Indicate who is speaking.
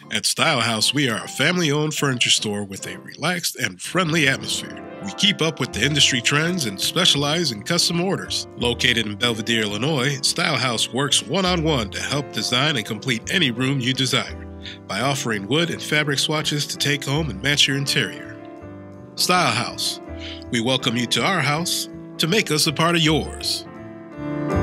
Speaker 1: At StyleHouse, we are a family-owned furniture store with a relaxed and friendly atmosphere. We keep up with the industry trends and specialize in custom orders. Located in Belvidere, Illinois, StyleHouse works one-on-one to help design and complete any room you desire by offering wood and fabric swatches to take home and match your interior. StyleHouse, we welcome you to our house to make us a part of yours.